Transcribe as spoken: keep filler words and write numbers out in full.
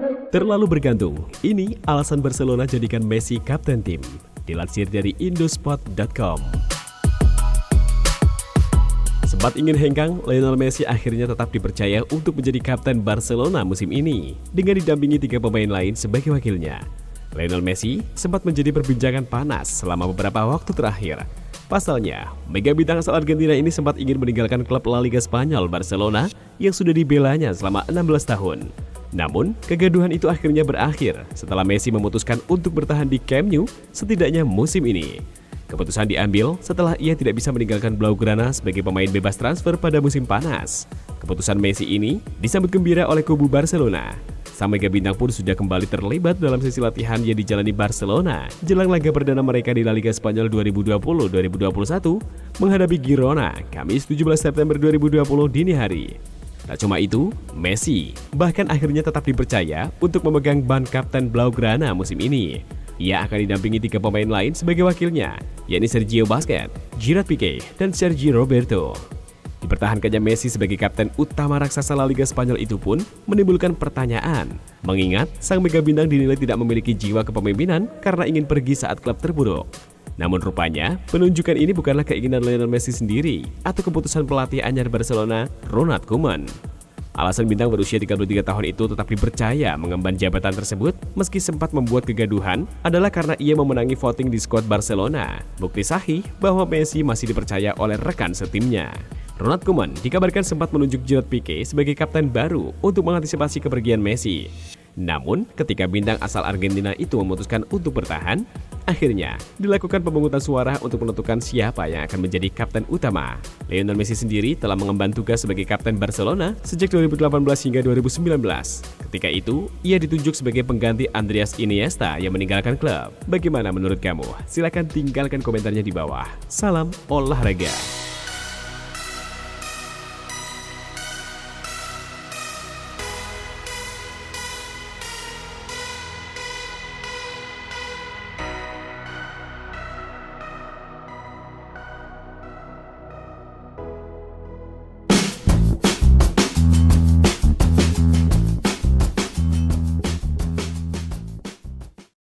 Terlalu bergantung, ini alasan Barcelona jadikan Messi kapten tim. Dilansir dari indosport titik com. Sempat ingin hengkang, Lionel Messi akhirnya tetap dipercaya untuk menjadi kapten Barcelona musim ini, dengan didampingi tiga pemain lain sebagai wakilnya. Lionel Messi sempat menjadi perbincangan panas selama beberapa waktu terakhir. Pasalnya, mega bintang asal Argentina ini sempat ingin meninggalkan klub La Liga Spanyol Barcelona yang sudah dibelanya selama enam belas tahun. Namun, kegaduhan itu akhirnya berakhir setelah Messi memutuskan untuk bertahan di Camp Nou setidaknya musim ini. Keputusan diambil setelah ia tidak bisa meninggalkan Blaugrana sebagai pemain bebas transfer pada musim panas. Keputusan Messi ini disambut gembira oleh kubu Barcelona. Sang mega bintang pun sudah kembali terlibat dalam sesi latihan yang dijalani Barcelona jelang laga perdana mereka di La Liga Spanyol dua ribu dua puluh dua ribu dua puluh satu menghadapi Girona Kamis tujuh belas September dua ribu dua puluh dini hari. Tak cuma itu, Messi bahkan akhirnya tetap dipercaya untuk memegang ban kapten Blaugrana musim ini. Ia akan didampingi tiga pemain lain sebagai wakilnya, yakni Sergio Busquets, Gerard Piqué, dan Sergio Roberto. Dipertahankannya Messi sebagai kapten utama raksasa La Liga Spanyol itu pun menimbulkan pertanyaan, mengingat sang mega bintang dinilai tidak memiliki jiwa kepemimpinan karena ingin pergi saat klub terpuruk. Namun rupanya, penunjukan ini bukanlah keinginan Lionel Messi sendiri atau keputusan pelatih anyar Barcelona, Ronald Koeman. Alasan bintang berusia tiga puluh tiga tahun itu tetap dipercaya mengemban jabatan tersebut meski sempat membuat kegaduhan adalah karena ia memenangi voting di skuad Barcelona. Bukti sahih bahwa Messi masih dipercaya oleh rekan setimnya. Ronald Koeman dikabarkan sempat menunjuk Gerard Piqué sebagai kapten baru untuk mengantisipasi kepergian Messi. Namun, ketika bintang asal Argentina itu memutuskan untuk bertahan, akhirnya dilakukan pemungutan suara untuk menentukan siapa yang akan menjadi kapten utama. Lionel Messi sendiri telah mengemban tugas sebagai kapten Barcelona sejak dua ribu delapan belas hingga dua ribu sembilan belas. Ketika itu, ia ditunjuk sebagai pengganti Andreas Iniesta yang meninggalkan klub. Bagaimana menurut kamu? Silahkan tinggalkan komentarnya di bawah. Salam olahraga.